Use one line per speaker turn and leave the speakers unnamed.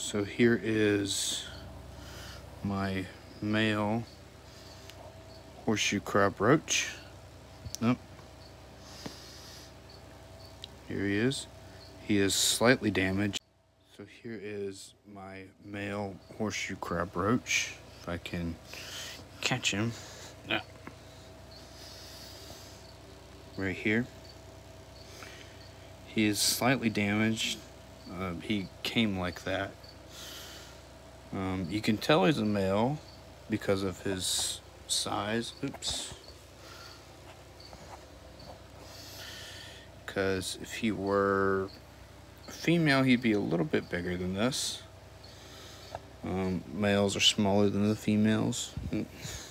So here is my male horseshoe crab roach. Oh, here he is. He is slightly damaged. So here is my male horseshoe crab roach. If I can catch him. Ah. Right here. He is slightly damaged. He came like that. You can tell he's a male because of his size. Oops. Because if he were a female, he'd be a little bit bigger than this. Males are smaller than the females.